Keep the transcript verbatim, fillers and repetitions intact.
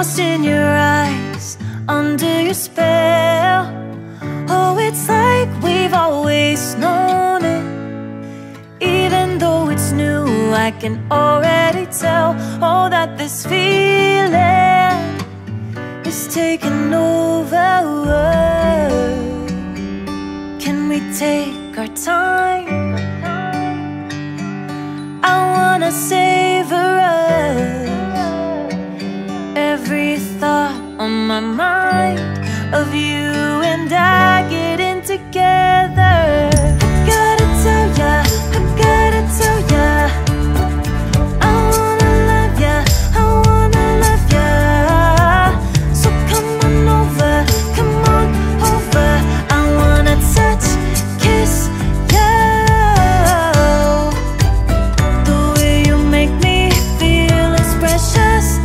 lost in your eyes, under your spell. Oh, it's like we've always known it. Even though it's new, I can already tell. Oh, that this feeling is taking over. Can we take our time? I wanna savor us. Every thought on my mind of you and I getting together. I gotta tell ya, I gotta tell ya, I wanna love ya, I wanna love ya. So come on over, come on over. I wanna touch, kiss ya. The way you make me feel is precious.